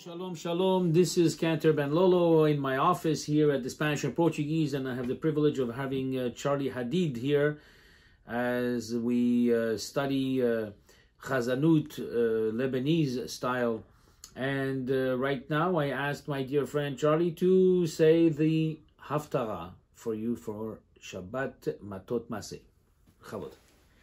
Shalom, shalom. This is Cantor Ben Lolo in my office here at the Spanish and Portuguese, and I have the privilege of having Charlie Hadid here as we study Chazanut, Lebanese style. And right now I asked my dear friend Charlie to say the Haftarah for you for Shabbat Matot Maseh. Chavod.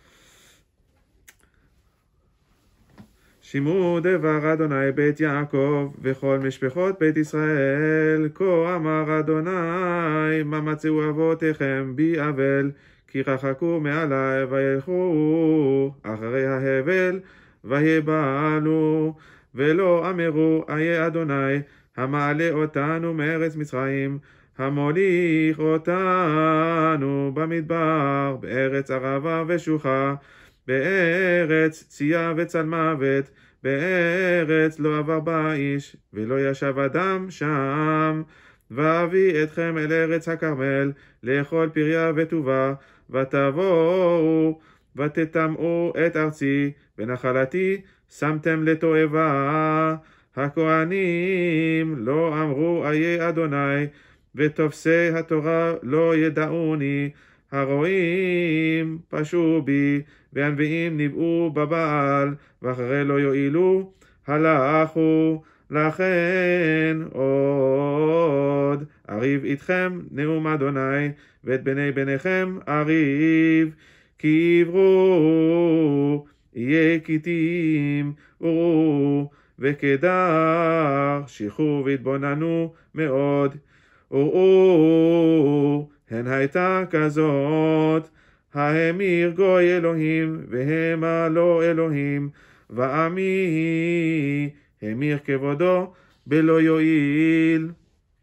שמעו דבר אדוני בית יעקב וכל משפחות בית ישראל, כה אמר אדוני, מה מצאו אבותיכם בי אבל, כי רחקו מעלי וילכו אחרי ההבל ויבהלו, ולא אמרו איה אדוני המעלה אותנו מארץ מצרים, המוליך אותנו במדבר, בארץ ערבה ושוחה, בארץ צייה וצלמוות, בארץ לא עבר בה איש, ולא ישב אדם שם. ואביא אתכם אל ארץ הכרמל, לאכול פריה וטובה, ותבואו ותטמאו את ארצי, ונחלתי שמתם לתועבה. הכהנים לא אמרו איה אדוני, ותופסי התורה לא ידעוני, הרועים פשעו בי, והנביאים ניבאו בבעל, ואחרי לא יועילו הלכו. לכן עוד אריב איתכם נאום אדוני, ואת בני בניכם אריב, כי עברו יהיה כתים וראו, וכדר שיחו והתבוננו מאוד, וראו הן הייתה כזאת, ההמיר גוי אלוהים והמה לא אלוהים, ועמי המיר כבודו בלא יועיל.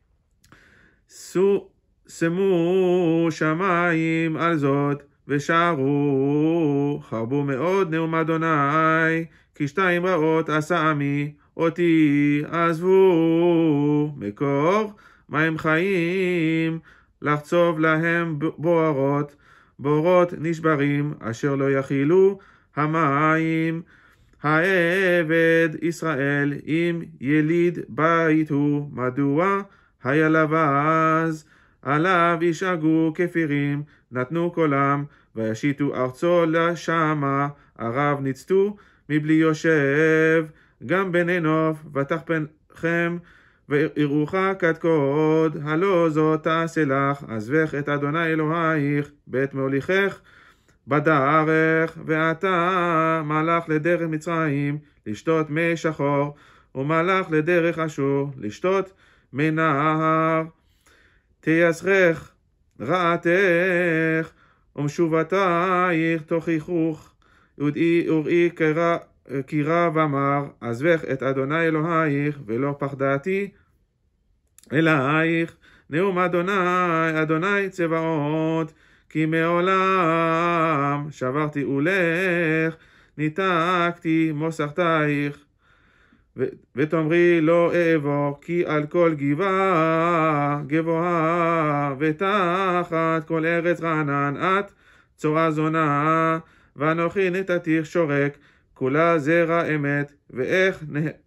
שמו שמיים על זאת ושרו, חרבו מאוד נאום אדוני, כי שתיים רעות עשה עמי, אותי עזבו. מקור מים חיים לחצוב להם בוערות, בורות נשברים אשר לא יכילו המים. העבד ישראל אם יליד בית הוא, מדוע היה לבז? עליו ישאגו כפירים, נתנו קולם, וישיתו ארצו לשמה, ערב ניצתו מבלי יושב. גם בני נוף ותחפנכם ויראוך קדקוד, הלא זאת תעשה לך, עזבך את אדוני אלוהיך בית מוליכך בדרך. ואתה מלך לדרך מצרים לשתות מי שחור, ומלך לדרך אשור לשתות מי נהר. תייסרך רעתך ומשובתייך תוכיחוך, וראי כי רב אמר, עזבך את אדוני אלוהיך ולא פחדתי אלייך. נאום אדוני, אדוני צבאות, כי מעולם שברתי עולך, ניתקתי מוסכתייך. ותאמרי לא אעבור, כי על כל גבעה גבוהה, ותחת כל ארץ רענן את צורה זונה. ואנוכי נתתיך שורק, כולה זרע אמת, ואיך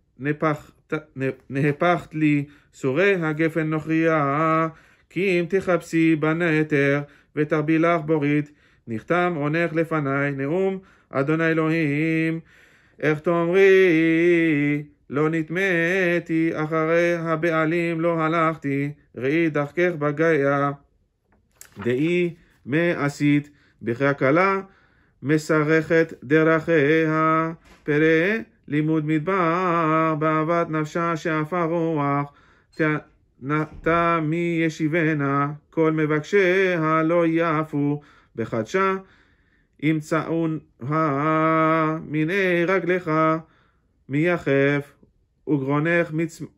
נהפכת לי סורי הגפן נוכריה. כי אם תחפשי בנתר ותרבי לך בורית, נחתם עונך לפני, נאום אדוני אלוהים. איך תאמרי לא נטמאתי, אחרי הבעלים לא הלכתי, ראי דרכך בגיה, דאי מה עשית, בכי הכלה מסרכת דרכיה. פרא לימוד מדבר, באהבת נפשה שעפה רוח, נטה מי ישיבנה, כל מבקשיה לא יעפו, בחדשה ימצאון מיני רגלך מייחף, וגרונך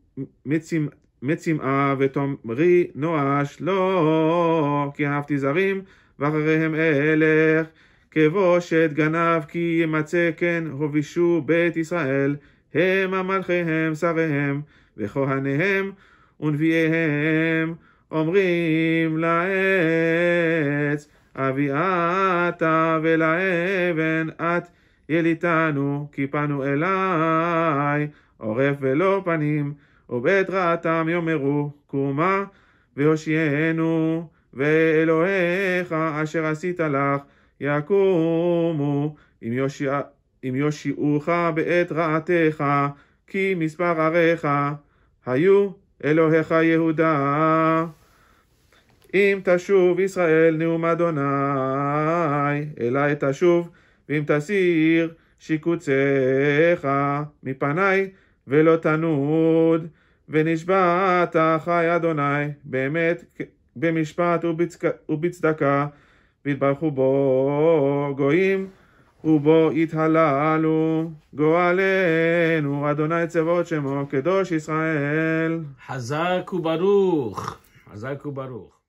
מצמאה, ותאמרי נואש לא, כי אהבתי זרים ואחריהם אלך. כבושת גנב כי ימצא כן הובישו בית ישראל, הם המלכיהם שריהם וכהניהם ונביאיהם. אומרים לעץ אביעתה, ולאבן את יליתנו, כי פנו אליי. עורף ולא פנים, ובעת רעתם יאמרו קומה והושיענו, ואלוהיך אשר עשית לך יקומו, אם יושיעוך בעת רעתך, כי מספר עריך היו אלוהיך יהודה. אם תשוב ישראל נאום אדוני, אלי תשוב, ואם תסיר שיקוציך מפני ולא תנוד, ונשבעת חי אדוני באמת במשפט ובצדקה, והתברכו בו גויים ובו יתהללו. גואלנו אדוני צבאות שמו, קדוש ישראל. חזק וברוך. חזק וברוך.